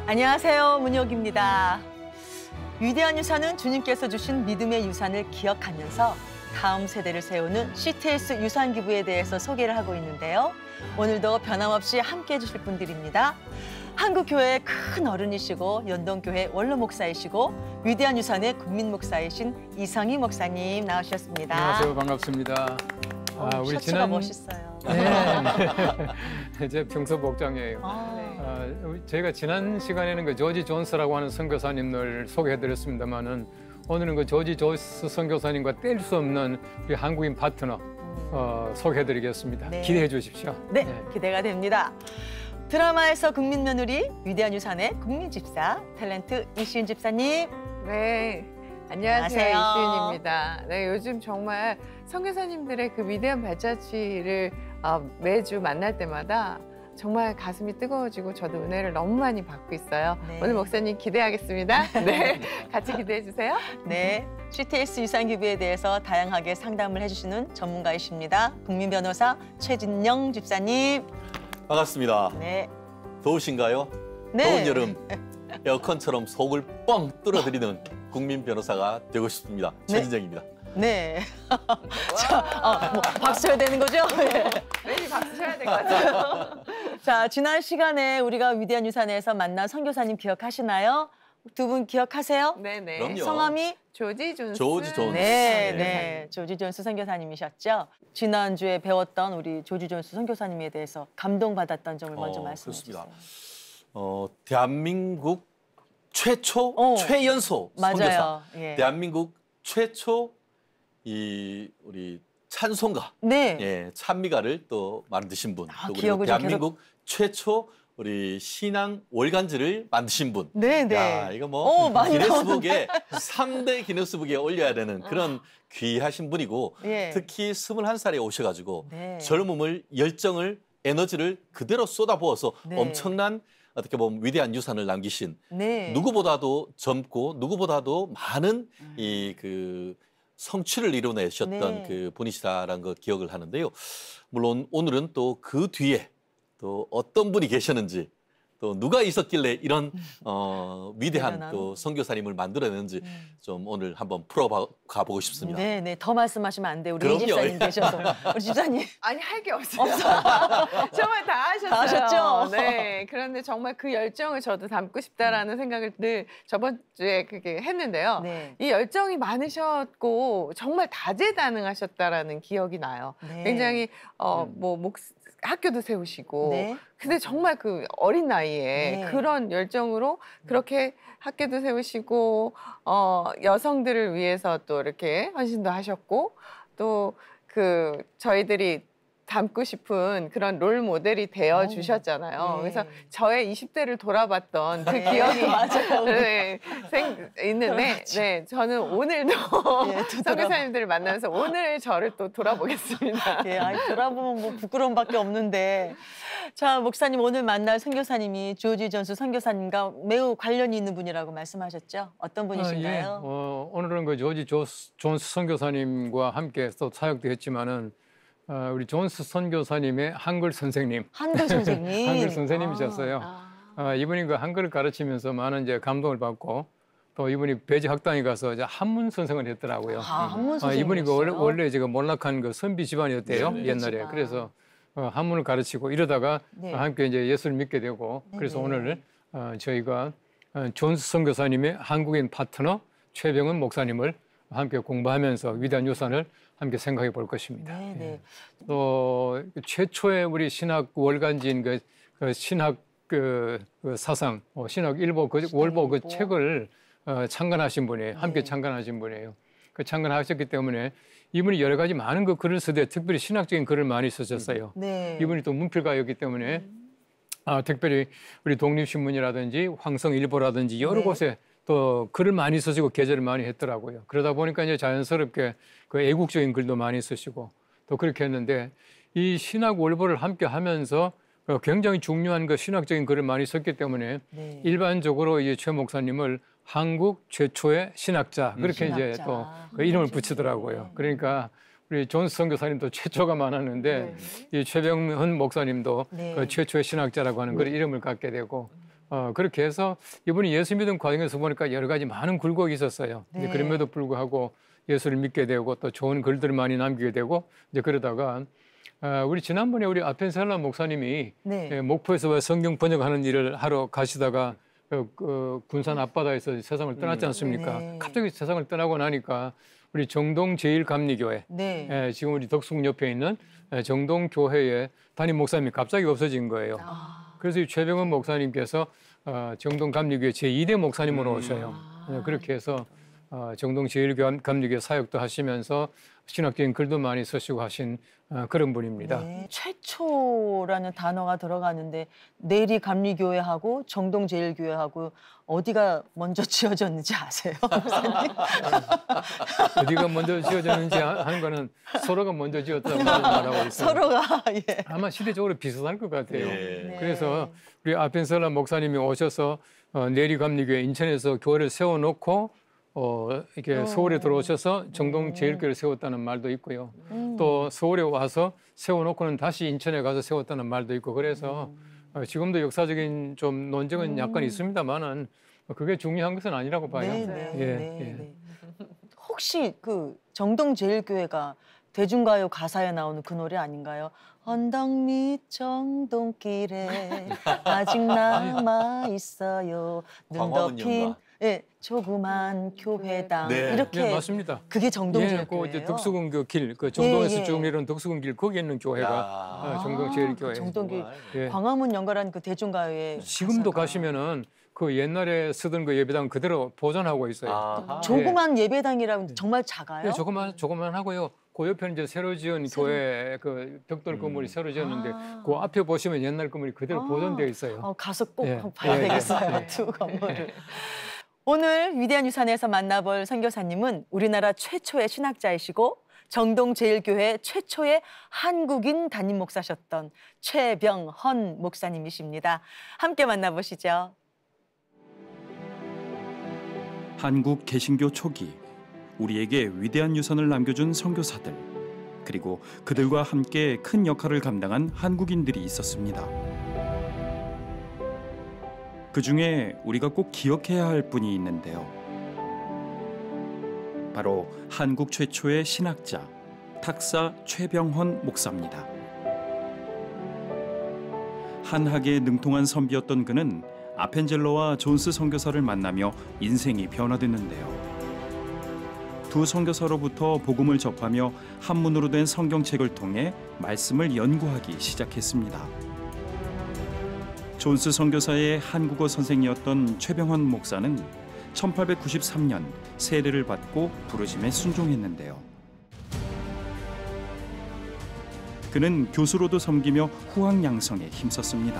안녕하세요, 문혁입니다. 위대한 유산은 주님께서 주신 믿음의 유산을 기억하면서 다음 세대를 세우는 CTS 유산기부에 대해서 소개를 하고 있는데요. 오늘도 변함없이 함께해 주실 분들입니다. 한국교회의 큰 어른이시고 연동교회 원로 목사이시고 위대한 유산의 국민 목사이신 이성희 목사님 나오셨습니다. 안녕하세요. 반갑습니다. 우리 셔츠가 멋있어요. 네, 제 평소 복장이에요. 저희가 지난 시간에는 그 조지 존스라고 하는 선교사님을 소개해드렸습니다만은 오늘은 그 조지 존스 선교사님과 뗄 수 없는 우리 한국인 파트너 소개해드리겠습니다. 네. 기대해 주십시오. 네, 기대가 됩니다. 드라마에서 국민 며느리, 위대한 유산의 국민 집사, 탤런트 이시은 집사님. 네, 안녕하세요. 이시은입니다. 네, 요즘 정말 선교사님들의 그 위대한 발자취를 매주 만날 때마다 정말 가슴이 뜨거워지고 저도 은혜를 너무 많이 받고 있어요. 네. 오늘 목사님 기대하겠습니다. 네, 같이 기대해 주세요. 네, CTS 유산기부에 대해서 다양하게 상담을 해주시는 전문가이십니다. 국민 변호사 최진영 집사님. 반갑습니다. 네. 더우신가요? 네. 더운 여름 에어컨처럼 속을 뻥 뚫어드리는 국민 변호사가 되고 싶습니다. 최진정입니다. 네. 자, 뭐 박수 쳐야 되는 거죠? 네. 매일 박수 쳐야 될 것 같아요. 자, 지난 시간에 우리가 위대한 유산에서 만난 선교사님 기억하시나요? 두 분 기억하세요? 네네. 그럼요. 성함이? 조지 존스. 조지 존스. 네, 네. 네. 조지 존스 선교사님이셨죠? 지난주에 배웠던 우리 조지 존스 선교사님에 대해서 감동받았던 점을 먼저 말씀해 그렇습니다. 주세요. 대한민국 최초 최연소 맞아요. 선교사. 예. 대한민국 최초 우리 찬송가, 네. 예, 찬미가를 또 만드신 분, 또 그리고 기억을 좀 대한민국 최초 우리 신앙 월간지를 만드신 분. 네, 네. 야, 이거 뭐 많이 기네스북에 3대 기네스북에 올려야 되는 그런 귀하신 분이고 예. 특히 21살에 오셔가지고 네. 젊음을, 열정을, 에너지를 그대로 쏟아부어서 네. 엄청난 어떻게 보면 위대한 유산을 남기신 네. 누구보다도 젊고 누구보다도 많은 그 성취를 이뤄내셨던 네. 그 분이시다라는 걸 기억을 하는데요. 물론 오늘은 또 그 뒤에 또 어떤 분이 계셨는지 또 누가 있었길래 이런 위대한 대단한. 또 선교사님을 만들어냈는지 좀 오늘 한번 풀어가 보고 싶습니다. 네, 네. 더 말씀하시면 안 돼요. 우리 이 그럼요. 집사님 계셔서. 우리 집사님. 아니, 할 게 없어요. 정말 다 하셨어요. 다 하셨죠? 네. 그런데 정말 그 열정을 저도 담고 싶다라는 생각을 늘 저번 주에 그렇게 했는데요. 네. 이 열정이 많으셨고 정말 다재다능하셨다라는 기억이 나요. 네. 굉장히 학교도 세우시고 네. 근데 정말 그 어린 나이에 네. 그런 열정으로 그렇게 학교도 세우시고 여성들을 위해서 또 이렇게 헌신도 하셨고 또 그 저희들이 닮고 싶은 그런 롤 모델이 되어 주셨잖아요. 네. 그래서 저의 20대를 돌아봤던 그 네. 기억이 맞아요. 네, 있는데 네, 저는 오늘도 예, 선교사님들을 만나면서 오늘 저를 또 돌아보겠습니다. 예, 아이, 돌아보면 뭐 부끄러움밖에 없는데. 자, 목사님 오늘 만날 선교사님이 조지 존스 선교사님과 매우 관련이 있는 분이라고 말씀하셨죠? 어떤 분이신가요? 예. 오늘은 그 조지 존스 선교사님과 함께 또 사역도 했지만은 우리 존스 선교사님의 한글 선생님. 한글 선생님. 한글 선생님이셨어요. 이분이 그 한글을 가르치면서 많은 이제 감동을 받고 또 이분이 배지 학당에 가서 이제 한문 선생을 했더라고요. 한문 선생님. 이분이 그 원래 제가 몰락한 그 선비 집안이었대요. 네, 네. 옛날에. 집안. 그래서 한문을 가르치고 이러다가 네. 함께 이제 예수를 믿게 되고 그래서 네. 오늘 저희가 존스 선교사님의 한국인 파트너 최병은 목사님을 함께 공부하면서 위대한 유산을 함께 생각해 볼 것입니다. 네, 네. 또 최초의 우리 신학 월간지인 그 신학 그 사상, 신학 일보 월보 그 일보. 책을 창간하신 분이에요. 함께 네. 창간하신 분이에요. 그 창간하셨기 때문에 이분이 여러 가지 많은 그 글을 쓰되 특별히 신학적인 글을 많이 쓰셨어요. 네. 이분이 또 문필가였기 때문에 특별히 우리 독립신문이라든지 황성일보라든지 여러 네. 곳에 또 글을 많이 쓰시고 게재를 많이 했더라고요. 그러다 보니까 이제 자연스럽게 그 애국적인 글도 많이 쓰시고 또 그렇게 했는데 이 신학 월보를 함께 하면서 굉장히 중요한 그 신학적인 글을 많이 썼기 때문에 네. 일반적으로 이 최 목사님을 한국 최초의 신학자 그렇게 이제 신학자. 또 그 이름을 붙이더라고요. 그러니까 우리 존스 선교사님도 최초가 많았는데 이 최병헌 목사님도 네. 그 최초의 신학자라고 하는 그런 이름을 갖게 되고 그렇게 해서 이분이 예수 믿은 과정에서 보니까 여러 가지 많은 굴곡이 있었어요. 네. 이제 그럼에도 불구하고 예수를 믿게 되고 또 좋은 글들을 많이 남기게 되고 이제 그러다가 우리 지난번에 우리 아펜셀라 목사님이 네. 목포에서 성경 번역하는 일을 하러 가시다가 군산 앞바다에서 세상을 떠났지 않습니까? 네. 갑자기 세상을 떠나고 나니까 우리 정동 제일감리교회 네. 지금 우리 덕숭 옆에 있는 정동 교회의 담임 목사님이 갑자기 없어진 거예요. 그래서 이 최병헌 목사님께서 정동 감리교회 제2대 목사님으로 오셔요. 그렇게 해서 정동 제일감리교회 사역도 하시면서 신학적인 글도 많이 쓰시고 하신 그런 분입니다. 네. 최초라는 단어가 들어가는데 내리 감리교회하고 정동제일교회하고 어디가 먼저 지어졌는지 아세요? 목사님? 어디가 먼저 지어졌는지 하는 거는 서로가 먼저 지었다고 말하고 있어요. 서로가 예. 아마 시대적으로 비슷할 것 같아요. 네. 그래서 우리 아펜셀라 목사님이 오셔서 내리감리교회 인천에서 교회를 세워놓고 이렇게 서울에 들어오셔서 정동 제일교회를 세웠다는 말도 있고요. 또 서울에 와서 세워놓고는 다시 인천에 가서 세웠다는 말도 있고 그래서 지금도 역사적인 좀 논쟁은 약간 있습니다만은 그게 중요한 것은 아니라고 봐요. 네, 네, 예, 네, 예. 네. 혹시 그 정동제일교회가 대중가요 가사에 나오는 그 노래 아닌가요? 언덕 밑 정동길에 아직 남아 있어요. 눈 덮인 광화문연가. 예, 조그만 교회당 네. 이렇게 예, 맞습니다. 그게 예, 정동제일교회예요. 그 이제 덕수궁교 길, 그 정동에서 예, 예. 쭉 내려온 덕수궁길 거기에 있는 교회가 정동제일교회. 정동길 예. 광화문 연가라는 그 대중가요의 지금도 가사가. 가시면은 그 옛날에 쓰던 그 예배당 그대로 보존하고 있어요. 아하. 조그만 예배당이라면 정말 작아요. 예, 조그만 하고요. 그 옆에는 이제 새로 지은 교회 그 벽돌 건물이 새로 지었는데 그 앞에 보시면 옛날 건물이 그대로 보존되어 있어요. 가서 꼭 예. 한번 봐야 예. 되겠어요. 예. 두 건물을. 오늘 위대한 유산에서 만나볼 선교사님은 우리나라 최초의 신학자이시고 정동제일교회 최초의 한국인 담임 목사셨던 최병헌 목사님이십니다. 함께 만나보시죠. 한국 개신교 초기 우리에게 위대한 유산을 남겨준 선교사들 그리고 그들과 함께 큰 역할을 감당한 한국인들이 있었습니다. 그 중에 우리가 꼭 기억해야 할 분이 있는데요. 바로 한국 최초의 신학자 탁사 최병헌 목사입니다. 한학에 능통한 선비였던 그는 아펜젤러와 존스 선교사를 만나며 인생이 변화됐는데요. 두 선교사로부터 복음을 접하며 한문으로 된 성경책을 통해 말씀을 연구하기 시작했습니다. 존스 선교사의 한국어 선생이었던 최병헌 목사는 1893년 세례를 받고 부르심에 순종했는데요. 그는 교수로도 섬기며 후학 양성에 힘썼습니다.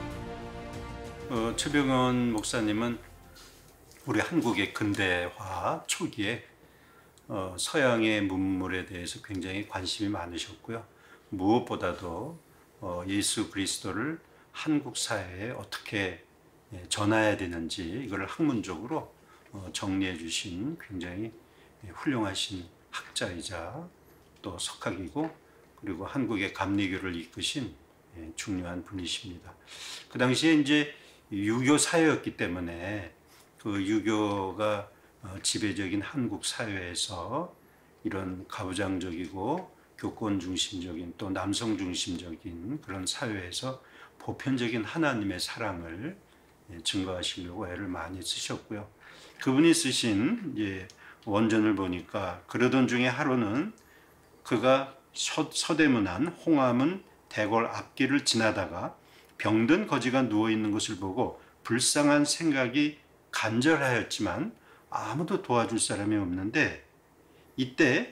최병헌 목사님은 우리 한국의 근대화 초기에 서양의 문물에 대해서 굉장히 관심이 많으셨고요. 무엇보다도 예수 그리스도를 한국 사회에 어떻게 전해야 되는지 이걸 학문적으로 정리해 주신 굉장히 훌륭하신 학자이자 또 석학이고 그리고 한국의 감리교를 이끄신 중요한 분이십니다. 그 당시에 이제 유교 사회였기 때문에 그 유교가 지배적인 한국 사회에서 이런 가부장적이고 교권 중심적인 또 남성 중심적인 그런 사회에서 보편적인 하나님의 사랑을 증거하시려고 애를 많이 쓰셨고요. 그분이 쓰신 원전을 보니까 그러던 중에 하루는 그가 서대문안 홍화문 대궐 앞길을 지나다가 병든 거지가 누워있는 것을 보고 불쌍한 생각이 간절하였지만 아무도 도와줄 사람이 없는데 이때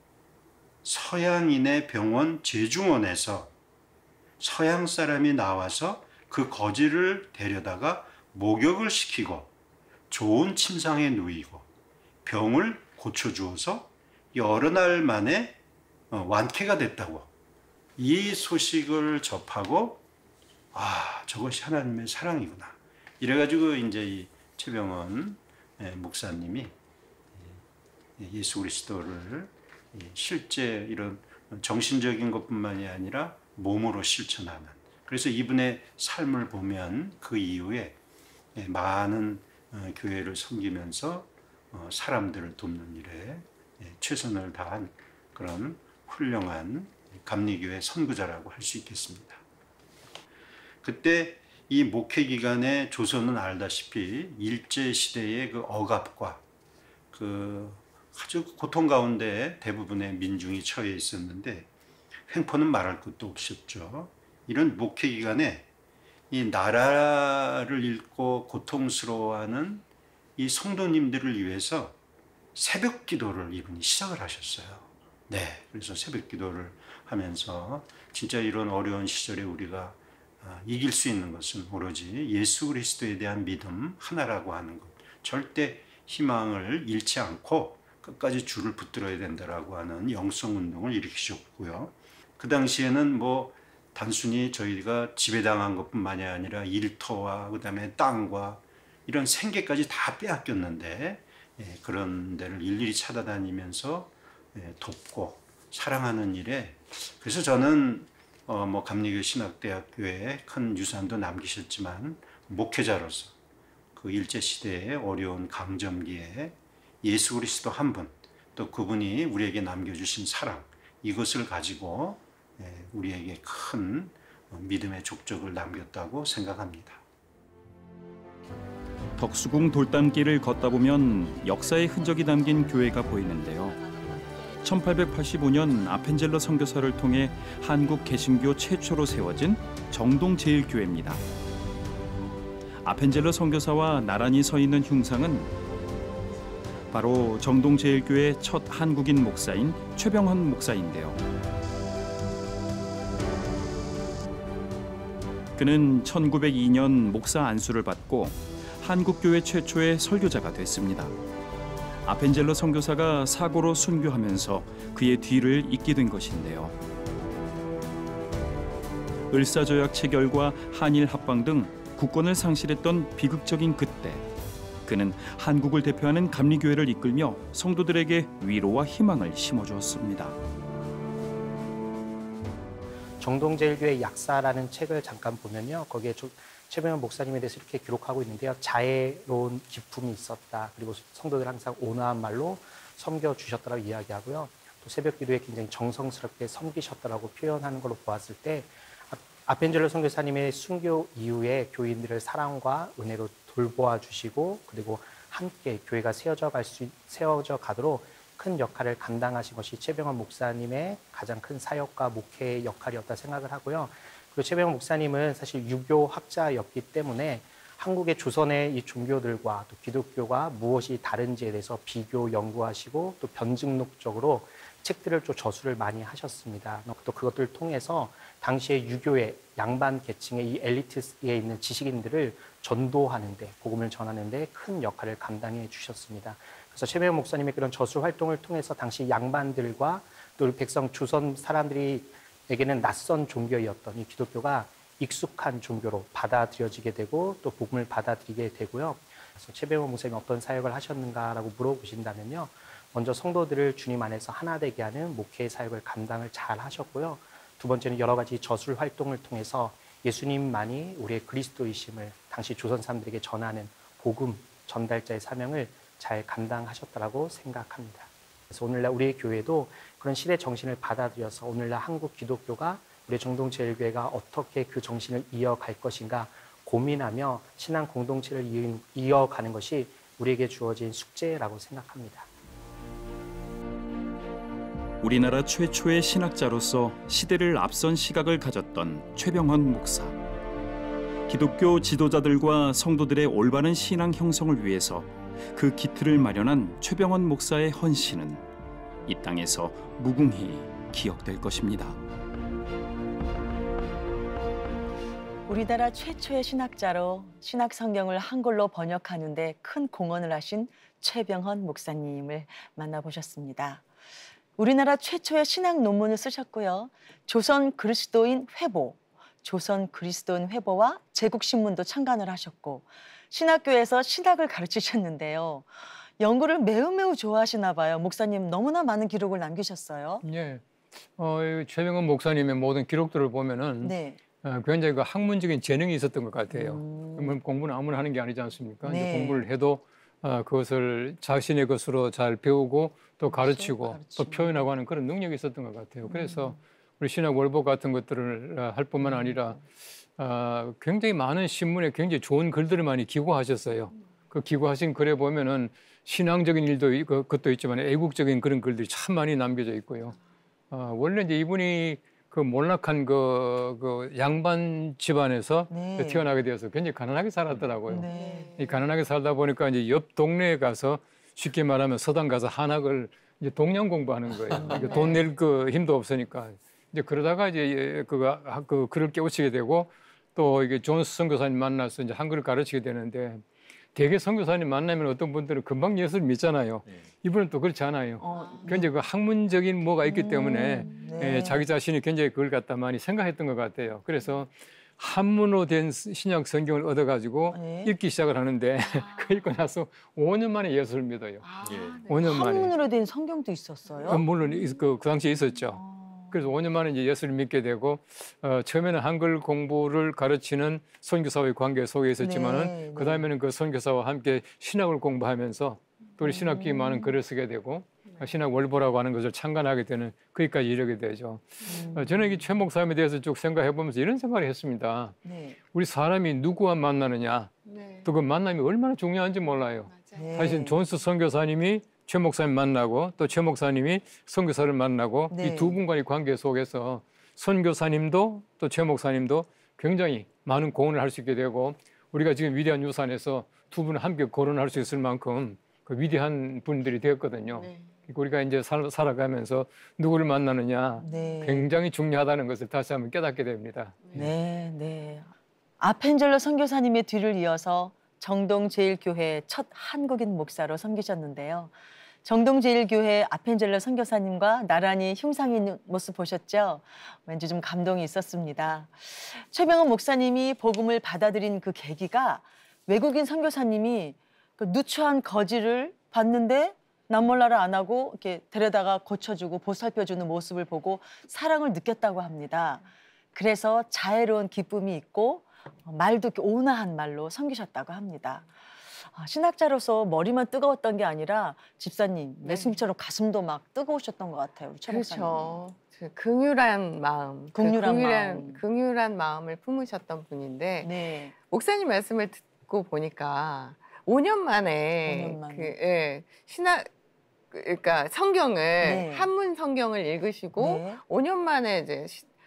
서양인의 병원 제중원에서 서양 사람이 나와서 그 거지를 데려다가 목욕을 시키고 좋은 침상에 누이고 병을 고쳐주어서 여러 날 만에 완쾌가 됐다고 이 소식을 접하고 저것이 하나님의 사랑이구나 이래가지고 이제 이 최병헌 목사님이 예수 그리스도를 실제 이런 정신적인 것뿐만이 아니라 몸으로 실천하는 그래서 이분의 삶을 보면 그 이후에 많은 교회를 섬기면서 사람들을 돕는 일에 최선을 다한 그런 훌륭한 감리교회 선구자라고 할 수 있겠습니다. 그때 이 목회 기간에 조선은 알다시피 일제 시대의 그 억압과 그 아주 고통 가운데 대부분의 민중이 처해 있었는데 횡포는 말할 것도 없었죠. 이런 목회 기간에 이 나라를 잃고 고통스러워하는 이 성도님들을 위해서 새벽 기도를 이분이 시작을 하셨어요. 네, 그래서 새벽 기도를 하면서 진짜 이런 어려운 시절에 우리가 이길 수 있는 것은 오로지 예수 그리스도에 대한 믿음 하나라고 하는 것. 절대 희망을 잃지 않고 끝까지 줄을 붙들어야 된다라고 하는 영성 운동을 일으키셨고요. 그 당시에는 뭐 단순히 저희가 지배당한 것뿐만이 아니라 일터와 그다음에 땅과 이런 생계까지 다 빼앗겼는데 그런 데를 일일이 찾아다니면서 돕고 사랑하는 일에 그래서 저는 뭐 감리교 신학대학교에 큰 유산도 남기셨지만 목회자로서 그 일제 시대의 어려운 강점기에 예수 그리스도 한 분 또 그분이 우리에게 남겨주신 사랑 이것을 가지고 우리에게 큰 믿음의 족적을 남겼다고 생각합니다. 덕수궁 돌담길을 걷다 보면 역사의 흔적이 담긴 교회가 보이는데요. 1885년 아펜젤러 선교사를 통해 한국 개신교 최초로 세워진 정동제일교회입니다. 아펜젤러 선교사와 나란히 서 있는 흉상은 바로 정동제일교회 첫 한국인 목사인 최병헌 목사인데요. 그는 1902년 목사 안수를 받고 한국교회 최초의 설교자가 됐습니다. 아펜젤러 선교사가 사고로 순교하면서 그의 뒤를 잇게 된 것인데요. 을사조약 체결과 한일 합방 등 국권을 상실했던 비극적인 그때 그는 한국을 대표하는 감리교회를 이끌며 성도들에게 위로와 희망을 심어주었습니다. 정동제일교회 약사라는 책을 잠깐 보면요. 거기에 최병헌 목사님에 대해서 이렇게 기록하고 있는데요. 자애로운 기품이 있었다. 그리고 성도들 항상 온화한 말로 섬겨주셨다라고 이야기하고요. 또 새벽 기도에 굉장히 정성스럽게 섬기셨다라고 표현하는 걸로 보았을 때 아펜젤러 선교사님의 순교 이후에 교인들을 사랑과 은혜로 돌보아 주시고 그리고 함께 교회가 세워져 가도록 큰 역할을 감당하신 것이 최병헌 목사님의 가장 큰 사역과 목회의 역할이었다 생각을 하고요. 그리고 최병헌 목사님은 사실 유교학자였기 때문에 한국의 조선의 이 종교들과 또 기독교가 무엇이 다른지에 대해서 비교 연구하시고 또 변증록적으로 책들을 좀 저술을 많이 하셨습니다. 또 그것들을 통해서 당시의 유교의 양반 계층의 이 엘리트에 있는 지식인들을 전도하는데 복음을 전하는데 큰 역할을 감당해 주셨습니다. 그래서 최병헌 목사님의 그런 저술 활동을 통해서 당시 양반들과 또 우리 백성 조선 사람들에게는 낯선 종교였던 이 기독교가 익숙한 종교로 받아들여지게 되고 또 복음을 받아들이게 되고요. 그래서 최병헌 목사님이 어떤 사역을 하셨는가라고 물어보신다면요. 먼저 성도들을 주님 안에서 하나 되게 하는 목회의 사역을 감당을 잘 하셨고요. 두 번째는 여러 가지 저술 활동을 통해서 예수님만이 우리의 그리스도이심을 당시 조선 사람들에게 전하는 복음 전달자의 사명을 잘 감당하셨다라고 생각합니다. 그래서 오늘날 우리의 교회도 그런 시대 정신을 받아들여서 오늘날 한국 기독교가 우리 정동제일교회가 어떻게 그 정신을 이어갈 것인가 고민하며 신앙 공동체를 이어가는 것이 우리에게 주어진 숙제라고 생각합니다. 우리나라 최초의 신학자로서 시대를 앞선 시각을 가졌던 최병헌 목사. 기독교 지도자들과 성도들의 올바른 신앙 형성을 위해서 그 기틀을 마련한 최병헌 목사의 헌신은 이 땅에서 무궁히 기억될 것입니다. 우리나라 최초의 신학자로 신학 성경을 한글로 번역하는 데 큰 공헌을 하신 최병헌 목사님을 만나보셨습니다. 우리나라 최초의 신학 논문을 쓰셨고요. 조선 그리스도인 회보와 제국신문도 창간을 하셨고 신학교에서 신학을 가르치셨는데요. 연구를 매우 좋아하시나 봐요. 목사님 너무나 많은 기록을 남기셨어요. 예. 최병헌 목사님의 모든 기록들을 보면은 네. 굉장히 그 학문적인 재능이 있었던 것 같아요. 그러면 공부는 아무나 하는 게 아니지 않습니까? 네. 이제 공부를 해도 그것을 자신의 것으로 잘 배우고 또 가르치고 또 표현하고 하는 그런 능력이 있었던 것 같아요. 그래서 우리 신학 월보 같은 것들을 할 뿐만 아니라 굉장히 많은 신문에 굉장히 좋은 글들을 많이 기고하셨어요. 그 기고하신 글에 보면은 신앙적인 일도 그것도 있지만 애국적인 그런 글들이 참 많이 남겨져 있고요. 원래 이제 이분이 그 몰락한 그 양반 집안에서 네. 태어나게 되어서 굉장히 가난하게 살았더라고요. 네. 이 가난하게 살다 보니까 이제 옆 동네에 가서 쉽게 말하면 서당 가서 한학을 이제 동량 공부하는 거예요. 돈 낼 그 힘도 없으니까. 이제 그러다가 이제 그 글을 깨우치게 되고 또 이게 존스 선교사님 만나서 이제 한글을 가르치게 되는데 대개 선교사님 만나면 어떤 분들은 금방 예수를 믿잖아요. 이분은 또 그렇지 않아요. 굉장히 그 학문적인 뭐가 있기 때문에 네. 자기 자신이 굉장히 그걸 갖다 많이 생각했던 것 같아요. 그래서 한문으로 된 신약 성경을 얻어가지고 네. 읽기 시작을 하는데 그 읽고 나서 5년 만에 예수를 믿어요. 예. 5년 만에. 한문으로 된 성경도 있었어요? 물론 그 당시에 있었죠. 그래서 5년 만에 이제 예수를 믿게 되고 처음에는 한글 공부를 가르치는 선교사와의 관계 속에 있었지만은 네, 그 다음에는 그 선교사와 함께 신학을 공부하면서 또 우리 신학기에 많은 글을 쓰게 되고 신학 월보라고 하는 것을 창간하게 되는 거기까지 이르게 되죠. 저는 이 최 목사님에 대해서 쭉 생각해 보면서 이런 생각을 했습니다. 네. 우리 사람이 누구와 만나느냐, 네. 또 그 만남이 얼마나 중요한지 몰라요. 네. 사실 존스 선교사님이 최 목사님 만나고 또 최 목사님이 선교사를 만나고 네. 이 두 분과의 관계 속에서 선교사님도 또 최 목사님도 굉장히 많은 공헌을 할 수 있게 되고 우리가 지금 위대한 유산에서 두 분을 함께 거론할 수 있을 만큼 그 위대한 분들이 되었거든요. 네. 우리가 이제 살아가면서 누구를 만나느냐 네. 굉장히 중요하다는 것을 다시 한번 깨닫게 됩니다. 네, 네. 아펜젤러 선교사님의 뒤를 이어서 정동제일교회 첫 한국인 목사로 섬기셨는데요. 정동제일교회 아펜젤러 선교사님과 나란히 흉상이 있는 모습 보셨죠? 왠지 좀 감동이 있었습니다. 최병헌 목사님이 복음을 받아들인 그 계기가 외국인 선교사님이 그 누추한 거지를 봤는데 남몰라를 안 하고 이렇게 데려다가 고쳐주고 보살펴주는 모습을 보고 사랑을 느꼈다고 합니다. 그래서 자애로운 기쁨이 있고 말도 이렇게 온화한 말로 섬기셨다고 합니다. 신학자로서 머리만 뜨거웠던 게 아니라 집사님, 예수님처럼 가슴도 막 뜨거우셨던 것 같아요. 우리 최 목사님. 그렇죠. 그 긍휼한 마음, 긍휼한 마음을 품으셨던 분인데 네. 목사님 말씀을 듣고 보니까 5년 만에, 5년 만에. 그 신학 그러니까 성경을 네. 한문 성경을 읽으시고 네. 5년 만에 이제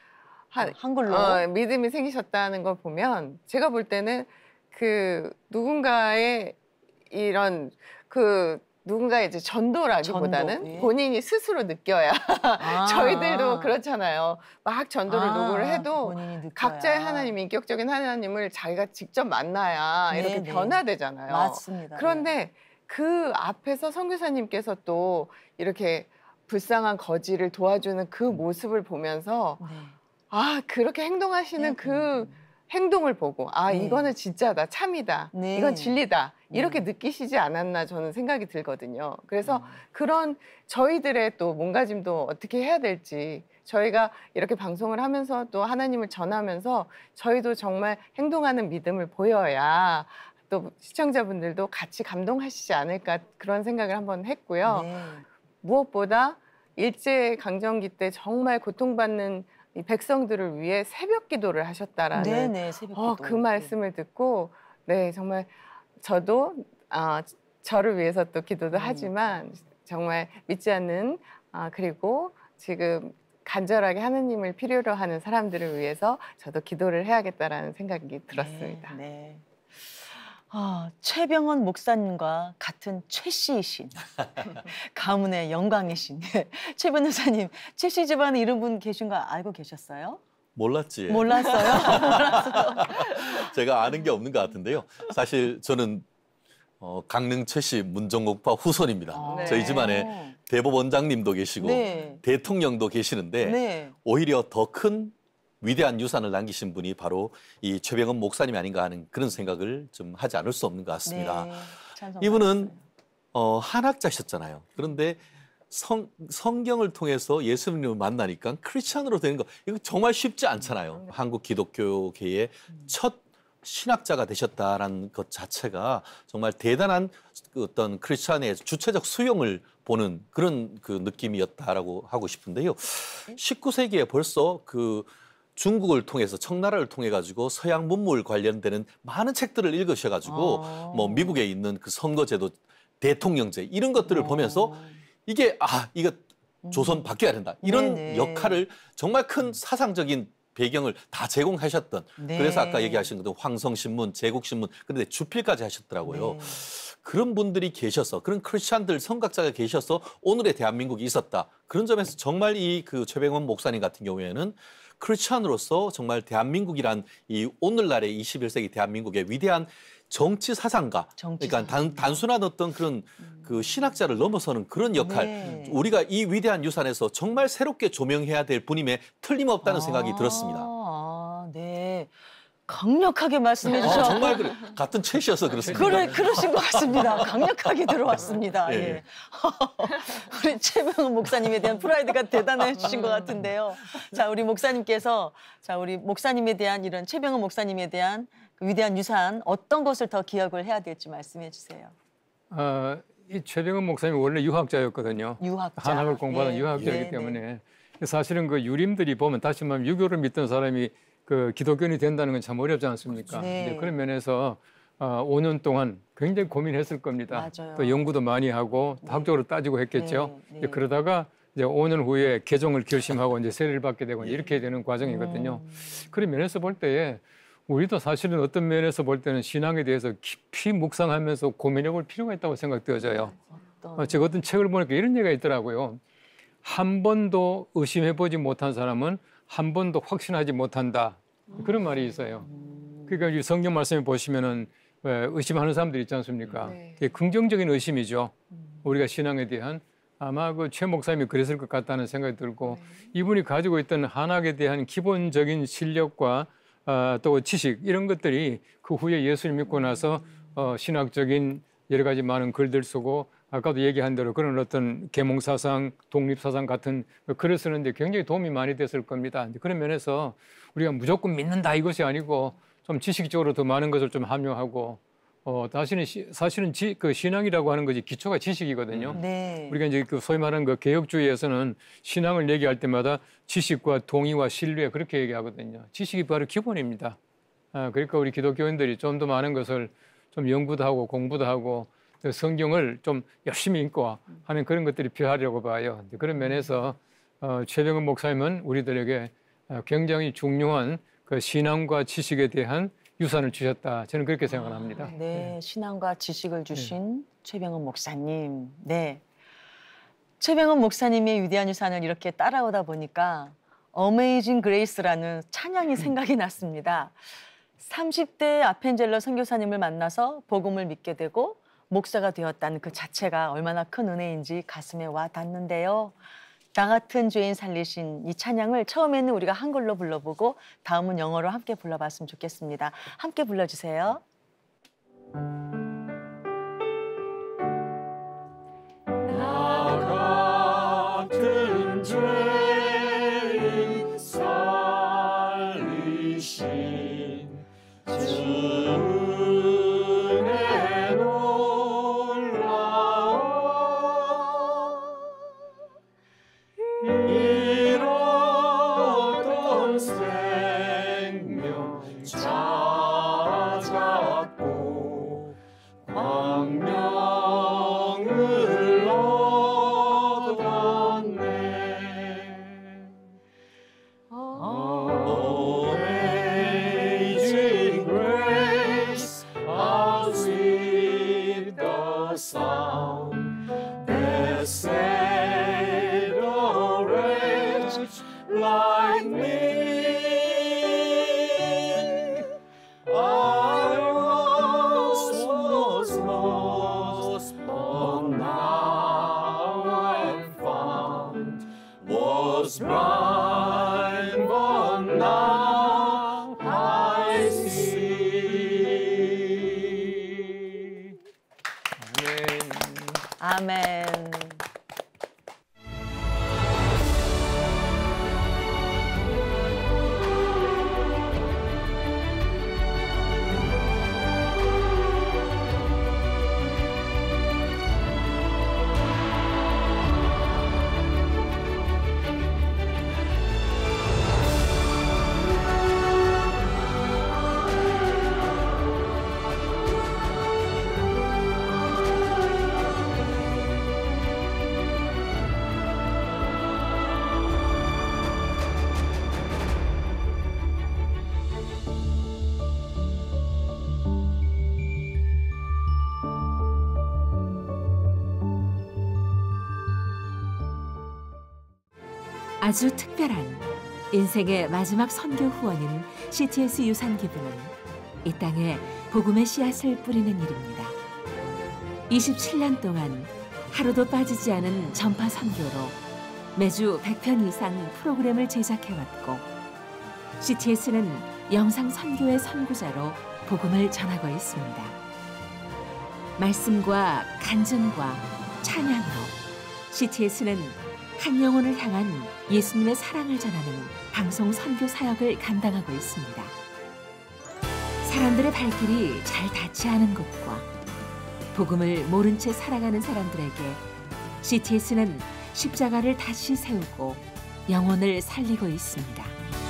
한글로 믿음이 생기셨다는 걸 보면 제가 볼 때는 그 누군가의 이런 누군가의 이제 전도라기보다는 전도, 예. 본인이 스스로 느껴야 저희들도 그렇잖아요. 막 전도를 요구를 해도 본인이 느껴야. 각자의 하나님, 인격적인 하나님을 자기가 직접 만나야 네, 이렇게 네. 변화되잖아요. 맞습니다. 그런데 그 앞에서 선교사님께서 또 이렇게 불쌍한 거지를 도와주는 그 모습을 보면서 네. 그렇게 행동하시는 그 행동을 보고 네. 이거는 진짜다, 참이다, 네. 이건 진리다 이렇게 느끼시지 않았나 저는 생각이 들거든요. 그래서 그런 저희들의 또 몸가짐도 어떻게 해야 될지 저희가 이렇게 방송을 하면서 또 하나님을 전하면서 저희도 정말 행동하는 믿음을 보여야 또 시청자분들도 같이 감동하시지 않을까 그런 생각을 한번 했고요. 네. 무엇보다 일제강점기 때 정말 고통받는 이 백성들을 위해 새벽 기도를 하셨다라는 네네, 새벽 기도. 그 말씀을 듣고 정말 저도 저를 위해서 또 기도도 하지만 정말 믿지 않는 그리고 지금 간절하게 하느님을 필요로 하는 사람들을 위해서 저도 기도를 해야겠다라는 생각이 들었습니다. 네. 최병헌 목사님과 같은 최씨이신 가문의 영광이신 최 변호사님, 최씨 집안에 이런 분 계신 거 알고 계셨어요? 몰랐지. 몰랐어요? 제가 아는 게 없는 것 같은데요. 사실 저는 강릉 최씨 문정옥파 후손입니다. 네. 저희 집안에 대법원장님도 계시고 네. 대통령도 계시는데 네. 오히려 더 큰 위대한 유산을 남기신 분이 바로 이 최병헌 목사님이 아닌가 하는 그런 생각을 좀 하지 않을 수 없는 것 같습니다. 네, 이분은 한학자셨잖아요. 그런데 성경을 통해서 예수님을 만나니까 크리스찬으로 되는 거 이거 정말 쉽지 않잖아요. 한국 기독교계의 첫 신학자가 되셨다라는 것 자체가 정말 대단한 그 어떤 크리스찬의 주체적 수용을 보는 그런 그 느낌이었다라고 하고 싶은데요. 19세기에 벌써 그 중국을 통해서 청나라를 통해 가지고 서양 문물 관련되는 많은 책들을 읽으셔가지고 뭐 미국에 있는 그 선거제도, 대통령제 이런 것들을 보면서 이게 이거 조선 바뀌어야 된다 이런 네네. 역할을 정말 큰 사상적인 배경을 다 제공하셨던 네. 그래서 아까 얘기하신 것도 황성신문, 제국신문 그런데 주필까지 하셨더라고요. 네. 그런 분들이 계셔서 그런 크리스찬들 선각자가 계셔서 오늘의 대한민국이 있었다. 그런 점에서 정말 이 그 최병원 목사님 같은 경우에는 크리스찬으로서 정말 대한민국이란 이 오늘날의 21세기 대한민국의 위대한 정치 사상가, 그러니까 단순한 어떤 그런 그 신학자를 넘어서는 그런 역할, 네. 우리가 이 위대한 유산에서 정말 새롭게 조명해야 될 분임에 틀림없다는 생각이 들었습니다. 네. 강력하게 말씀해 주셔서 정말 그래. 같은 채시여서 그렇습니다. 그러신 것 같습니다. 강력하게 들어왔습니다. 예. 예. 우리 최병원 목사님에 대한 프라이드가 대단해지신 것 같은데요. 자, 우리 목사님께서 우리 목사님에 대한 이런 최병원 목사님에 대한 그 위대한 유산 어떤 것을 더 기억을 해야 될지 말씀해 주세요. 이 최병원 목사님이 원래 유학자였거든요. 유학자. 한학을 공부하는 예. 유학자이기 네, 때문에 사실은 그 유림들이 보면 다시 말하면 유교를 믿던 사람이 그 기독교인이 된다는 건 참 어렵지 않습니까? 네. 근데 그런 면에서 5년 동안 굉장히 고민했을 겁니다. 맞아요. 또 연구도 많이 하고 학적으로 따지고 했겠죠. 네, 네. 이제 그러다가 이제 5년 후에 개종을 결심하고 이제 세례를 받게 되고 이렇게 되는 과정이거든요. 그런 면에서 볼 때에 우리도 사실은 어떤 면에서 볼 때는 신앙에 대해서 깊이 묵상하면서 고민해 볼 필요가 있다고 생각되어져요. 제가 어떤 책을 보니까 이런 얘기가 있더라고요. 한 번도 의심해 보지 못한 사람은 한 번도 확신하지 못한다. 그런 말이 있어요. 그러니까 이 성경 말씀에 보시면은 의심하는 사람들 있지 않습니까? 네. 그게 긍정적인 의심이죠. 우리가 신앙에 대한 아마 그 최 목사님이 그랬을 것 같다는 생각이 들고 이분이 가지고 있던 한학에 대한 기본적인 실력과 또 지식 이런 것들이 그 후에 예수를 믿고 나서 신학적인 여러 가지 많은 글들 쓰고 아까도 얘기한 대로 그런 어떤 계몽사상, 독립사상 같은 글을 쓰는데 굉장히 도움이 많이 됐을 겁니다. 그런 면에서 우리가 무조건 믿는다 이것이 아니고 좀 지식적으로 더 많은 것을 좀 함유하고 사실은 그 신앙이라고 하는 것이 기초가 지식이거든요. 네. 우리가 이제 그 소위 말하는 그 개혁주의에서는 신앙을 얘기할 때마다 지식과 동의와 신뢰 그렇게 얘기하거든요. 지식이 바로 기본입니다. 그러니까 우리 기독교인들이 좀 더 많은 것을 좀 연구도 하고 공부도 하고 성경을 좀 열심히 읽고 하는 그런 것들이 필요하려고 봐요. 그런 면에서 최병원 목사님은 우리들에게 굉장히 중요한 그 신앙과 지식에 대한 유산을 주셨다. 저는 그렇게 생각을 합니다. 네, 신앙과 지식을 주신 최병원 목사님. 네. 최병원 목사님의 위대한 유산을 이렇게 따라오다 보니까 어메이징 그레이스라는 찬양이 생각이 났습니다. 30대 아펜젤러 선교사님을 만나서 복음을 믿게 되고 목사가 되었다는 그 자체가 얼마나 큰 은혜인지 가슴에 와 닿는데요. 나 같은 죄인 살리신 이 찬양을 처음에는 우리가 한글로 불러보고 다음은 영어로 함께 불러봤으면 좋겠습니다. 함께 불러주세요. 나 같은 죄인 살리신 주 은혜 놀라워 잃었던 생명 찾았고 광명을 얻었네. Amazing grace, how sweet the sound that saved a wretch like me. I once was lost, but now I'm found. Was blind, but now I see. 아멘. 아주 특별한 인생의 마지막 선교 후원인 CTS 유산기부는 이 땅에 복음의 씨앗을 뿌리는 일입니다. 27년 동안 하루도 빠지지 않은 전파 선교로 매주 100편 이상 프로그램을 제작해왔고 CTS는 영상 선교의 선구자로 복음을 전하고 있습니다. 말씀과 간증과 찬양으로 CTS는 한 영혼을 향한 예수님의 사랑을 전하는 방송 선교 사역을 감당하고 있습니다. 사람들의 발길이 잘 닿지 않은 곳과 복음을 모른 채 살아가는 사람들에게 CTS는 십자가를 다시 세우고 영혼을 살리고 있습니다.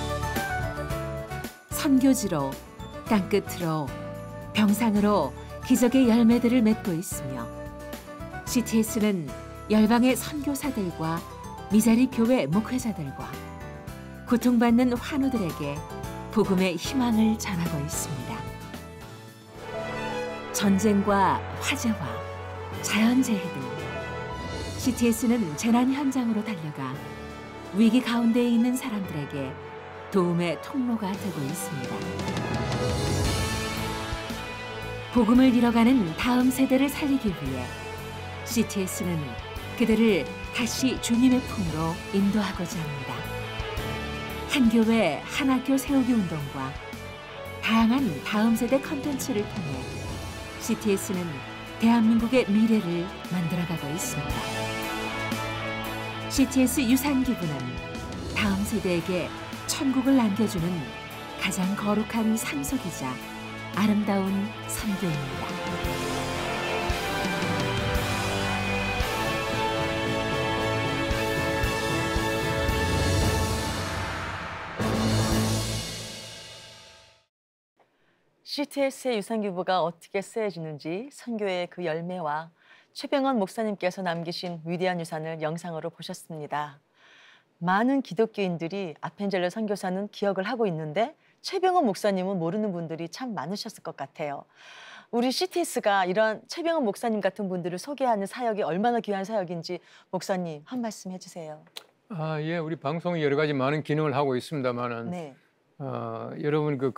선교지로, 땅끝으로, 병상으로 기적의 열매들을 맺고 있으며 CTS는 열방의 선교사들과 미자리 교회 목회자들과 고통받는 환우들에게 복음의 희망을 전하고 있습니다. 전쟁과 화재와 자연재해 등 CTS는 재난 현장으로 달려가 위기 가운데 있는 사람들에게 도움의 통로가 되고 있습니다. 복음을 잃어가는 다음 세대를 살리기 위해 CTS는 그들을 다시 주님의 품으로 인도하고자 합니다. 한 교회 한 학교 세우기 운동과 다양한 다음 세대 컨텐츠를 통해 CTS는 대한민국의 미래를 만들어가고 있습니다. CTS 유산기부는 다음 세대에게 천국을 남겨주는 가장 거룩한 상속이자 아름다운 선교입니다. CTS의 유산기부가 어떻게 쓰여지는지 선교의 그 열매와 최병헌 목사님께서 남기신 위대한 유산을 영상으로 보셨습니다. 많은 기독교인들이 아펜젤러 선교사는 기억을 하고 있는데 최병헌 목사님은 모르는 분들이 참 많으셨을 것 같아요. 우리 CTS가 이런 최병헌 목사님 같은 분들을 소개하는 사역이 얼마나 귀한 사역인지 목사님 한 말씀 해주세요. 예, 우리 방송이 여러 가지 많은 기능을 하고 있습니다만은 네. 여러분 그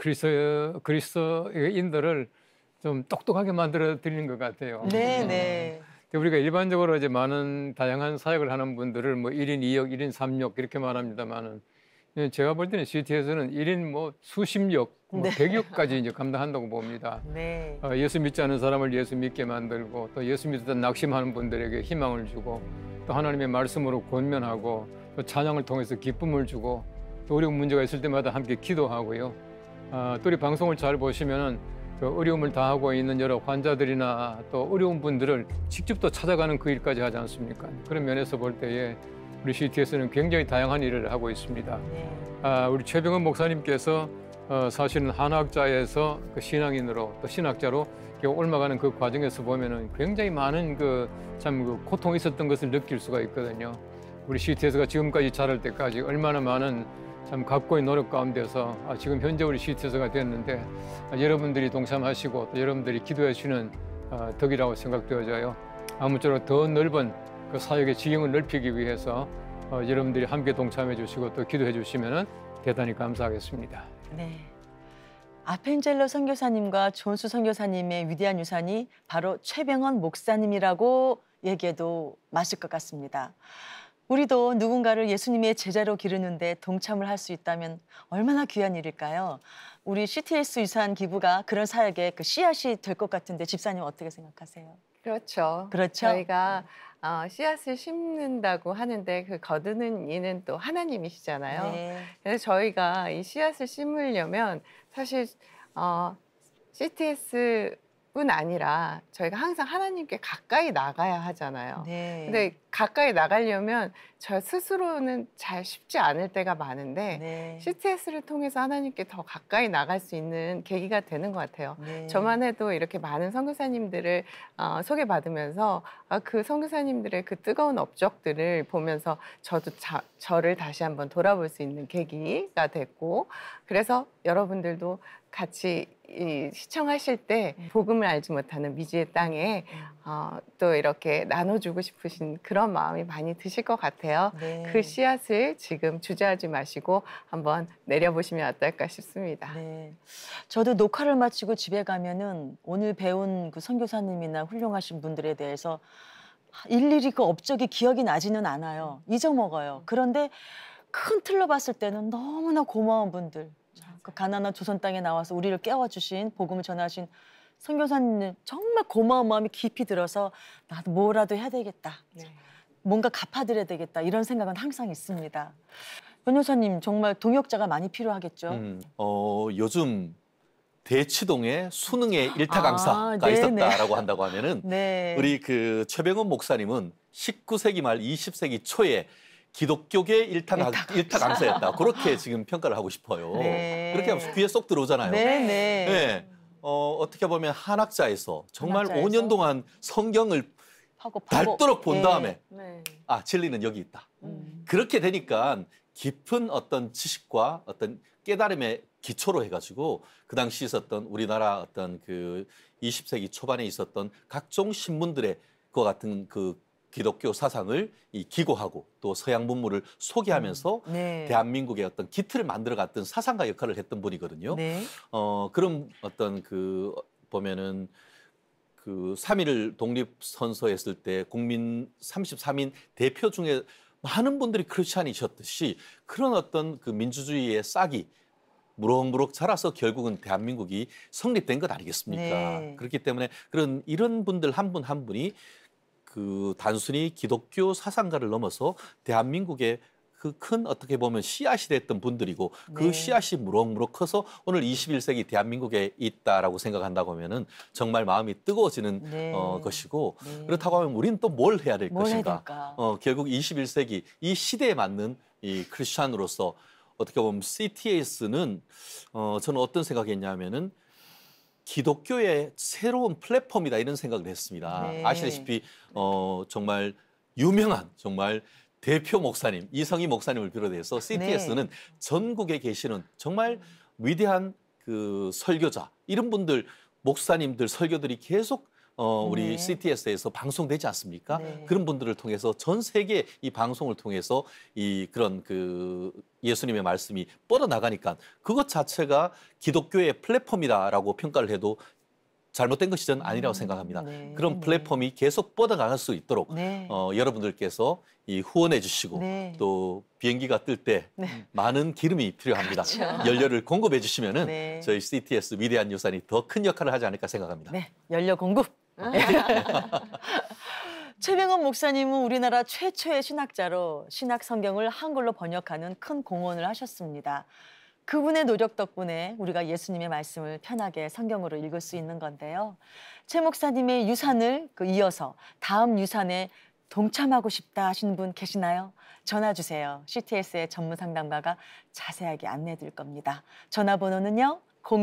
그리스도인들을 좀 똑똑하게 만들어 드리는 것 같아요. 네. 우리가 일반적으로 이제 많은 다양한 사역을 하는 분들을 뭐 1인 2역, 1인 3역 이렇게 말합니다만은 제가 볼 때는 CTS는 1인 뭐 수십역, 뭐 100역까지 이제 감당한다고 봅니다. 네. 예수 믿지 않는 사람을 예수 믿게 만들고 또 예수 믿었던 낙심하는 분들에게 희망을 주고 또 하나님의 말씀으로 권면하고 또 찬양을 통해서 기쁨을 주고 또 어려운 문제가 있을 때마다 함께 기도하고요. 또 우리 방송을 잘 보시면은 그 어려움을 당하고 있는 여러 환자들이나 또 어려운 분들을 직접 또 찾아가는 그 일까지 하지 않습니까? 그런 면에서 볼 때에 우리 CTS는 굉장히 다양한 일을 하고 있습니다. 우리 최병헌 목사님께서 사실은 한학자에서 그 신앙인으로 또 신학자로 옮아가는 그 과정에서 보면은 굉장히 많은 그 고통이 있었던 것을 느낄 수가 있거든요. 우리 CTS가 지금까지 자랄 때까지 얼마나 많은 참 각고의 노력 가운데서 지금 현재 우리 CTS가 됐는데 여러분들이 동참하시고 또 여러분들이 기도해 주시는 덕이라고 생각되어져요. 아무쪼록 더 넓은 그 사역의 지경을 넓히기 위해서 여러분들이 함께 동참해 주시고 또 기도해 주시면 대단히 감사하겠습니다. 네. 아펜젤러 선교사님과 존수 선교사님의 위대한 유산이 바로 최병헌 목사님이라고 얘기해도 맞을 것 같습니다. 우리도 누군가를 예수님의 제자로 기르는데 동참을 할 수 있다면 얼마나 귀한 일일까요? 우리 CTS 유산 기부가 그런 사역의 그 씨앗이 될 것 같은데 집사님 어떻게 생각하세요? 그렇죠. 그렇죠. 저희가 씨앗을 심는다고 하는데 그 거두는 이는 또 하나님이시잖아요. 네. 그래서 저희가 이 씨앗을 심으려면 사실 CTS뿐 아니라 저희가 항상 하나님께 가까이 나가야 하잖아요. 네. 근데 가까이 나가려면 저 스스로는 잘 쉽지 않을 때가 많은데 네. CTS를 통해서 하나님께 더 가까이 나갈 수 있는 계기가 되는 것 같아요. 네. 저만 해도 이렇게 많은 선교사님들을 소개받으면서 그 선교사님들의 그 뜨거운 업적들을 보면서 저도 저를 다시 한번 돌아볼 수 있는 계기가 됐고, 그래서 여러분들도 같이 시청하실 때 복음을 알지 못하는 미지의 땅에 또 이렇게 나눠주고 싶으신 그런 마음이 많이 드실 것 같아요. 네. 그 씨앗을 지금 주저하지 마시고 한번 내려보시면 어떨까 싶습니다. 네. 저도 녹화를 마치고 집에 가면은 오늘 배운 그 선교사님이나 훌륭하신 분들에 대해서 일일이 그 업적이 기억이 나지는 않아요. 잊어먹어요. 그런데 큰 틀로 봤을 때는 너무나 고마운 분들, 그 가나안 조선 땅에 나와서 우리를 깨워주신 복음을 전하신 선교사님 정말 고마운 마음이 깊이 들어서 나도 뭐라도 해야 되겠다. 네. 뭔가 갚아드려야 되겠다. 이런 생각은 항상 있습니다. 변호사님 정말 동역자가 많이 필요하겠죠? 요즘 대치동에 수능의 일타 강사가 네네. 있었다라고 한다고 하면은 네. 우리 그 최병원 목사님은 19세기 말 20세기 초에 기독교계 일타 강사였다. 그렇게 지금 평가를 하고 싶어요. 네. 그렇게 하면 귀에 쏙 들어오잖아요. 네네. 네. 어떻게 보면 한학자에서 정말 한학자에서 5년 동안 성경을 파고 닳도록 본 예. 다음에 네. 진리는 여기 있다. 그렇게 되니까 깊은 어떤 지식과 어떤 깨달음의 기초로 해가지고 그 당시 있었던 우리나라 어떤 그 20세기 초반에 있었던 각종 신문들의 그와 같은 그 기독교 사상을 기고하고 또 서양 문물을 소개하면서 네. 대한민국의 어떤 기틀을 만들어갔던 사상가 역할을 했던 분이거든요. 네. 그런 어떤 그 보면은 그 3.1 독립선서했을 때 국민 33인 대표 중에 많은 분들이 크리스찬이셨듯이 그런 어떤 그 민주주의의 싹이 무럭무럭 자라서 결국은 대한민국이 성립된 것 아니겠습니까? 네. 그렇기 때문에 이런 분들 한 분 한 분이 그 단순히 기독교 사상가를 넘어서 대한민국의 그 큰 어떻게 보면 씨앗이 됐던 분들이고 그 네. 씨앗이 무럭무럭 커서 오늘 21세기 대한민국에 있다라고 생각한다고 하면은 정말 마음이 뜨거워지는 네. 것이고 네. 그렇다고 하면 우리는 또 뭘 해야 될 뭘 해야 것인가? 될까? 결국 21세기 이 시대에 맞는 이 크리스찬으로서 어떻게 보면 CTS는 저는 어떤 생각했냐면은 기독교의 새로운 플랫폼이다 이런 생각을 했습니다. 네. 아시다시피 정말 유명한 정말 대표 목사님 이성희 목사님을 비롯해서 CTS는 전국에 계시는 정말 위대한 그 설교자 이런 분들 목사님들 설교들이 계속 우리 네. CTS에서 방송되지 않습니까? 네. 그런 분들을 통해서 전 세계 이 방송을 통해서 그런 그 예수님의 말씀이 뻗어나가니까 그것 자체가 기독교의 플랫폼이다라고 평가를 해도 잘못된 것이 저는 아니라고 생각합니다. 네. 그런 플랫폼이 계속 뻗어나갈 수 있도록 네. 여러분들께서 후원해 주시고 네. 또 비행기가 뜰 때 네. 많은 기름이 필요합니다. 연료를 공급해 주시면은 네. 저희 CTS 위대한 유산이 더 큰 역할을 하지 않을까 생각합니다. 네, 연료 공급. 최병원 목사님은 우리나라 최초의 신학자로 신학 성경을 한글로 번역하는 큰 공헌을 하셨습니다. 그분의 노력 덕분에 우리가 예수님의 말씀을 편하게 성경으로 읽을 수 있는 건데요. 최 목사님의 유산을 이어서 다음 유산에 동참하고 싶다 하시는 분 계시나요? 전화 주세요. CTS의 전문 상담가가 자세하게 안내해 드릴 겁니다. 전화번호는요.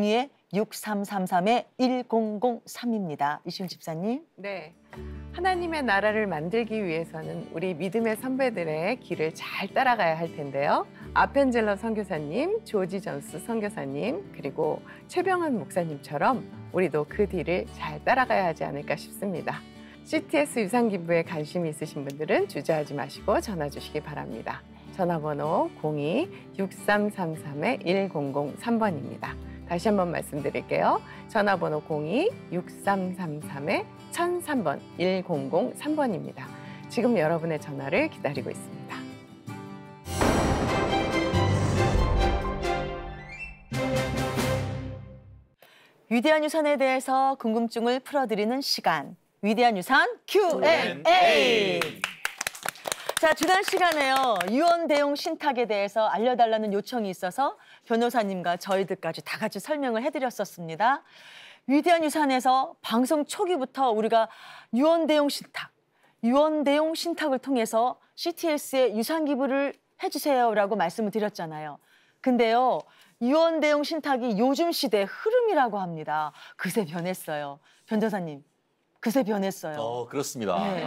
02-6333-1003입니다. 이시은 집사님. 네. 하나님의 나라를 만들기 위해서는 우리 믿음의 선배들의 길을 잘 따라가야 할 텐데요. 아펜젤러 선교사님, 조지 존스 선교사님, 그리고 최병원 목사님처럼 우리도 그 뒤를 잘 따라가야 하지 않을까 싶습니다. CTS 유산기부에 관심이 있으신 분들은 주저하지 마시고 전화 주시기 바랍니다. 전화번호 02-6333-1003번입니다. 다시 한번 말씀드릴게요. 전화번호 02-6333-1003번, 1003번입니다. 지금 여러분의 전화를 기다리고 있습니다. 위대한 유산에 대해서 궁금증을 풀어드리는 시간. 위대한 유산 Q&A. 자, 지난 시간에요. 유언 대용 신탁에 대해서 알려달라는 요청이 있어서 변호사님과 저희들까지 다 같이 설명을 해드렸었습니다. 위대한 유산에서 방송 초기부터 우리가 유언 대용 신탁을 통해서 CTS에 유산 기부를 해주세요라고 말씀을 드렸잖아요. 근데요, 유언 대용 신탁이 요즘 시대의 흐름이라고 합니다. 그새 변했어요. 변호사님. 그새 변했어요. 그렇습니다. 네.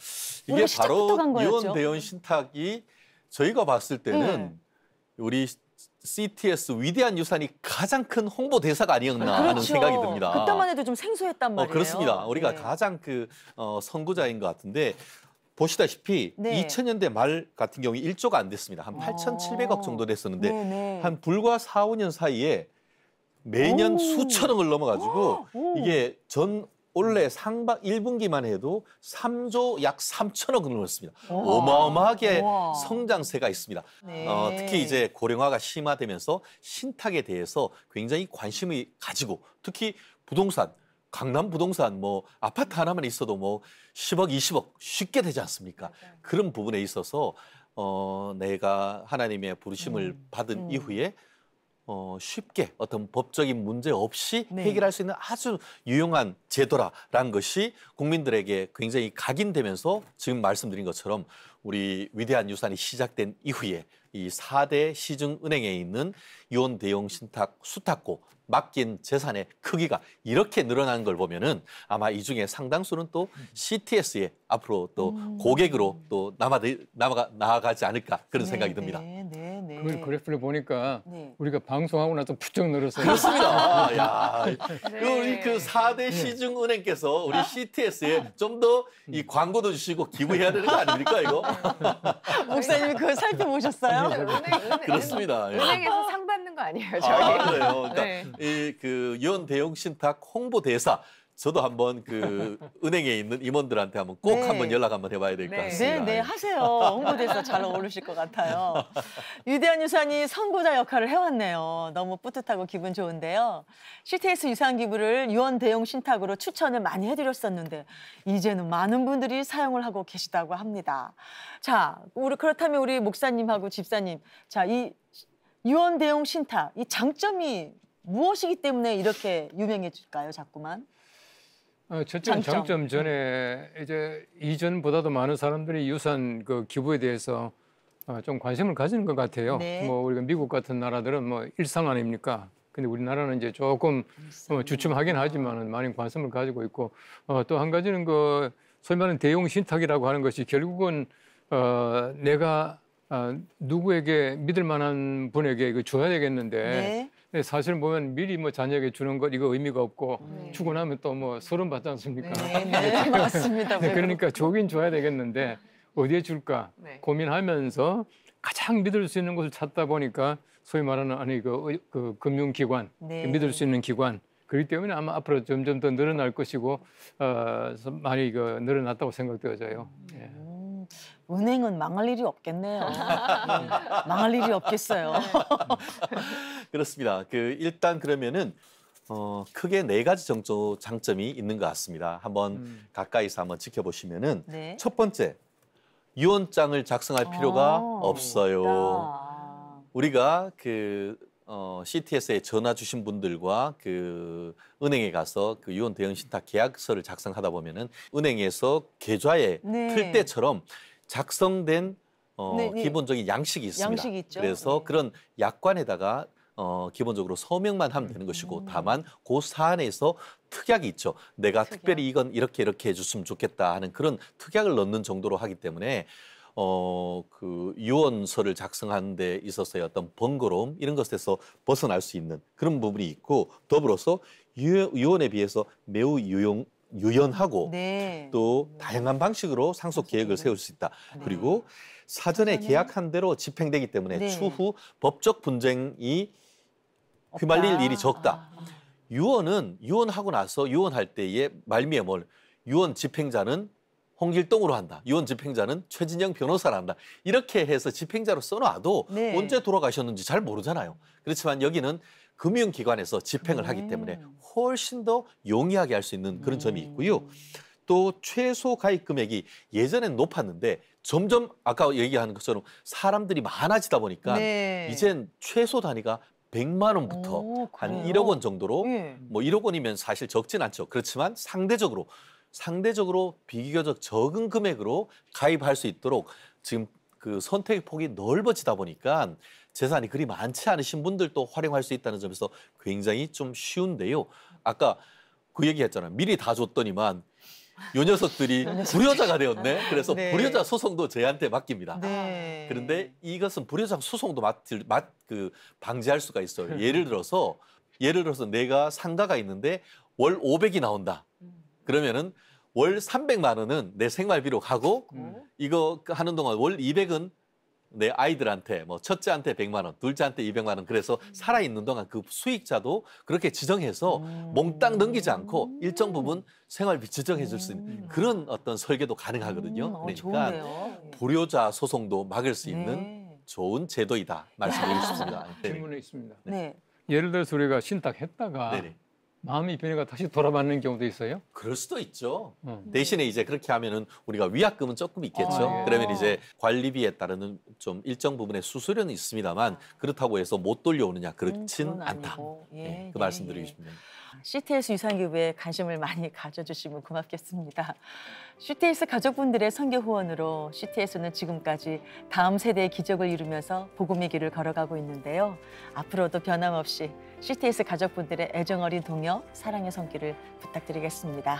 이게 바로 간 거였죠? 유언 대용 신탁이 저희가 봤을 때는 우리 CTS 위대한 유산이 가장 큰 홍보 대사가 아니었나 하는 생각이 듭니다. 그때만 해도 좀 생소했단 말이에요. 그렇습니다. 우리가 네. 가장 선구자인 것 같은데 보시다시피 네. 2000년대 말 같은 경우 1조가 안 됐습니다. 한 8,700억 정도 됐었는데 네네. 한 불과 4, 5년 사이에 매년 수천억을 넘어가지고 이게 올해 상반 1분기만 해도 3조 약 3천억을 넘었습니다. 어마어마하게 우와. 성장세가 있습니다. 네. 특히 이제 고령화가 심화되면서 신탁에 대해서 굉장히 관심을 가지고 특히 부동산, 강남 부동산 뭐 아파트 하나만 있어도 뭐 10억, 20억 쉽게 되지 않습니까? 그런 부분에 있어서 내가 하나님의 부르심을 받은 이후에 쉽게 어떤 법적인 문제 없이 네. 해결할 수 있는 아주 유용한 제도라는 것이 국민들에게 굉장히 각인되면서 지금 말씀드린 것처럼 우리 위대한 유산이 시작된 이후에 이 4대 시중은행에 있는 유언 대용 신탁 수탁고 맡긴 재산의 크기가 이렇게 늘어난 걸 보면은 아마 이 중에 상당수는 또 CTS에 앞으로 또 고객으로 또 나아가지 않을까 그런 생각이 듭니다. 네. 그 그래프를 보니까 네. 우리가 방송하고 나서 부쩍 늘었어요. 그렇습니다. 야, 네. 우리 그 4대 시중은행께서 우리 CTS에 좀 더 이 광고도 주시고 기부해야 되는 거 아닙니까 이거? 목사님이 그걸 살펴보셨어요? 그렇습니다. 예. 은행에서 상 받는 거 아니에요, 저희? 그래요. 그러니까 네. 이 유언 대용 신탁 홍보 대사 저도 한번 그 은행에 있는 임원들한테 한번 꼭 네. 한번 연락 한번 해봐야 될 것 네. 같습니다. 네, 하세요. 홍보대사 잘 어울리실 것 같아요. 위대한 유산이 선구자 역할을 해왔네요. 너무 뿌듯하고 기분 좋은데요. CTS 유산 기부를 유언 대용 신탁으로 추천을 많이 해드렸었는데 이제는 많은 분들이 사용을 하고 계시다고 합니다. 자, 그렇다면 우리 목사님하고 집사님, 자, 이 유언 대용 신탁, 이 장점이 무엇이기 때문에 이렇게 유명해질까요, 자꾸만? 첫째 장점 전에 이제 이전보다도 많은 사람들이 유산 그 기부에 대해서 좀 관심을 가지는 것 같아요. 네. 뭐 우리가 미국 같은 나라들은 뭐 일상 아닙니까? 근데 우리나라는 이제 조금 주춤하긴 하지만은 많은 관심을 가지고 있고 또 한 가지는 그 소위 말하는 대용 신탁이라고 하는 것이 결국은 내가 누구에게 믿을 만한 분에게 이거 줘야 되겠는데. 네. 근데 사실 보면 미리 뭐 자녀에게 주는 것 이거 의미가 없고 주고 나면 또 뭐 서름 받지 않습니까? 네, 맞습니다. 그러니까 줘긴 줘야 되겠는데 어디에 줄까 네. 고민하면서 가장 믿을 수 있는 곳을 찾다 보니까 소위 말하는 그 금융기관 네. 믿을 수 있는 기관 그렇기 때문에 아마 앞으로 점점 더 늘어날 것이고 많이 늘어났다고 생각되어져요. 예. 은행은 망할 일이 없겠네요. 네, 망할 일이 없겠어요. 그렇습니다. 일단 그러면은 크게 4가지 장점이 있는 것 같습니다. 한번 가까이서 한번 지켜보시면은 네. 첫 번째 유언장을 작성할 필요가 없어요. 없다. 우리가 CTS에 전화 주신 분들과 은행에 가서 유언 대응 신탁 계약서를 작성하다 보면은 은행에서 계좌에 네. 틀 때처럼 작성된 네, 네. 기본적인 양식이 있습니다. 양식이 있죠. 그래서 네. 그런 약관에다가 기본적으로 서명만 하면 되는 것이고 다만 그 사안에서 특약이 있죠. 내가 특별히 이건 이렇게 해줬으면 좋겠다 하는 그런 특약을 넣는 정도로 하기 때문에 유언서를 작성하는 데 있어서의 어떤 번거로움 이런 것에서 벗어날 수 있는 그런 부분이 있고 더불어서 유언에 비해서 매우 유연하고 네. 또 다양한 방식으로 상속 계획을 세울 수 있다. 네. 그리고 사전에 계약한 대로 집행되기 때문에 네. 추후 법적 분쟁이 휘말릴 없다. 일이 적다. 유언하고 나서 유언할 때의 말미에 유언 집행자는 홍길동으로 한다. 유언 집행자는 최진영 변호사로 한다. 이렇게 해서 집행자로 써놔도 네. 언제 돌아가셨는지 잘 모르잖아요. 그렇지만 여기는 금융기관에서 집행을 하기 때문에 훨씬 더 용이하게 할 수 있는 그런 점이 있고요. 또 최소 가입 금액이 예전엔 높았는데 점점 아까 얘기한 것처럼 사람들이 많아지다 보니까 네. 이젠 최소 단위가 100만 원부터 오, 한 그래요? 1억 원 정도로 예. 뭐 1억 원이면 사실 적진 않죠. 그렇지만 상대적으로 비교적 적은 금액으로 가입할 수 있도록 지금 선택의 폭이 넓어지다 보니까 재산이 그리 많지 않으신 분들도 활용할 수 있다는 점에서 굉장히 좀 쉬운데요. 아까 그 얘기했잖아요. 미리 다 줬더니만 요 녀석들이 불효자가 되었네. 그래서 네. 불효자 소송도 저희한테 맡깁니다. 네. 그런데 이것은 불효자 소송도 방지할 수가 있어요. 예를 들어서 내가 상가가 있는데 월 500이 나온다. 그러면은 월 300만 원은 내 생활비로 가고 이거 하는 동안 월 200은 내 아이들한테 뭐 첫째한테 100만 원, 둘째한테 200만 원 그래서 살아 있는 동안 그 수익자도 그렇게 지정해서 몽땅 넘기지 않고 일정 부분 생활비 지정해 줄 수 있는 그런 어떤 설계도 가능하거든요. 그러니까 좋은데요. 불효자 소송도 막을 수 있는 네. 좋은 제도이다 말씀드리고 싶습니다. 질문이 있습니다. 네. 예를 들어서 우리가 신탁했다가 네네. 마음이 변해가 다시 돌아받는 경우도 있어요? 그럴 수도 있죠. 대신에 이제 그렇게 하면은 우리가 위약금은 조금 있겠죠. 아, 예. 그러면 이제 관리비에 따르는 좀 일정 부분의 수수료는 있습니다만 그렇다고 해서 못 돌려오느냐 그렇진 그건 않다. 아니고. 예, 네, 그 예, 말씀드리고 예. 싶네요. CTS 유산기부에 관심을 많이 가져주시면 고맙겠습니다. CTS 가족분들의 선교 후원으로 CTS는 지금까지 다음 세대의 기적을 이루면서 복음의 길을 걸어가고 있는데요. 앞으로도 변함없이 CTS 가족분들의 애정어린 동역, 사랑의 손길을 부탁드리겠습니다.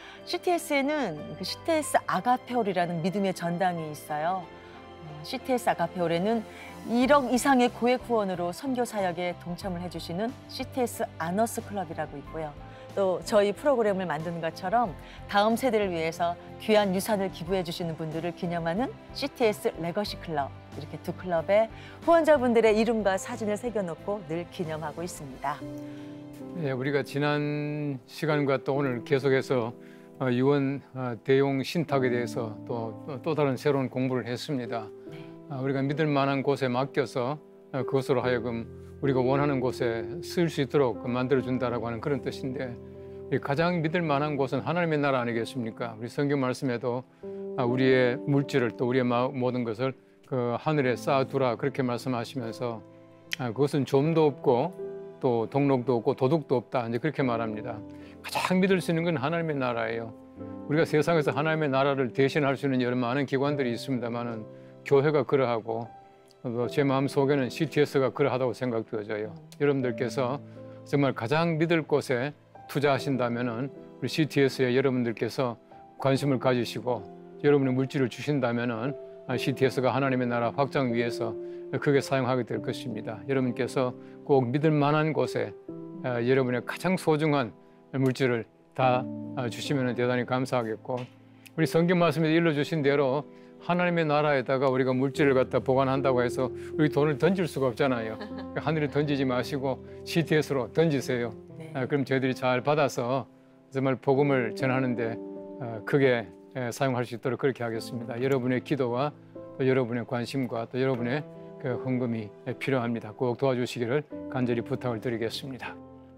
CTS에는 그 CTS 아가페올이라는 믿음의 전당이 있어요. CTS 아가페올에는 1억 이상의 고액 후원으로 선교 사역에 동참을 해주시는 CTS 아너스 클럽이라고 있고요. 또 저희 프로그램을 만드는 것처럼 다음 세대를 위해서 귀한 유산을 기부해 주시는 분들을 기념하는 CTS 레거시 클럽, 이렇게 두 클럽에 후원자분들의 이름과 사진을 새겨놓고 늘 기념하고 있습니다. 네, 우리가 지난 시간과 또 오늘 계속해서 유언 대용 신탁에 대해서 또 다른 새로운 공부를 했습니다. 우리가 믿을 만한 곳에 맡겨서 그것으로 하여금 우리가 원하는 곳에 쓸 수 있도록 만들어준다라고 하는 그런 뜻인데 가장 믿을 만한 곳은 하나님의 나라 아니겠습니까? 우리 성경 말씀에도 우리의 물질을 또 우리의 모든 것을 그 하늘에 쌓아두라 그렇게 말씀하시면서 그것은 좀도 없고 또 동록도 없고 도둑도 없다 이제 그렇게 말합니다. 가장 믿을 수 있는 건 하나님의 나라예요. 우리가 세상에서 하나님의 나라를 대신할 수 있는 여러 많은 기관들이 있습니다만은 교회가 그러하고 제 마음속에는 CTS가 그러하다고 생각되어져요. 여러분들께서 정말 가장 믿을 곳에 투자하신다면은 우리 CTS에 여러분들께서 관심을 가지시고 여러분의 물질을 주신다면은 CTS가 하나님의 나라 확장 위해서 크게 사용하게 될 것입니다. 여러분께서 꼭 믿을 만한 곳에 여러분의 가장 소중한 물질을 다 주시면 대단히 감사하겠고 우리 성경 말씀에 일러주신 대로 하나님의 나라에다가 우리가 물질을 갖다 보관한다고 해서 우리 돈을 던질 수가 없잖아요. 하늘에 던지지 마시고 CTS로 던지세요. 네. 그럼 저희들이 잘 받아서 정말 복음을 전하는데 크게 사용할 수 있도록 그렇게 하겠습니다. 여러분의 기도와 또 여러분의 관심과 또 여러분의 그 헌금이 필요합니다. 꼭 도와주시기를 간절히 부탁을 드리겠습니다.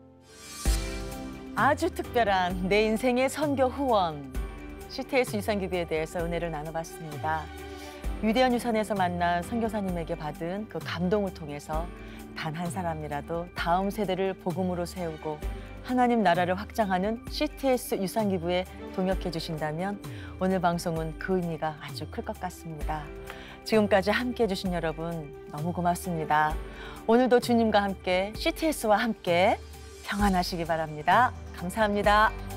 아주 특별한 내 인생의 선교 후원. CTS 유산기부에 대해서 은혜를 나눠봤습니다. 위대한 유산에서 만난 선교사님에게 받은 그 감동을 통해서 단 한 사람이라도 다음 세대를 복음으로 세우고 하나님 나라를 확장하는 CTS 유산기부에 동역해 주신다면 오늘 방송은 그 의미가 아주 클 것 같습니다. 지금까지 함께해 주신 여러분 너무 고맙습니다. 오늘도 주님과 함께 CTS와 함께 평안하시기 바랍니다. 감사합니다.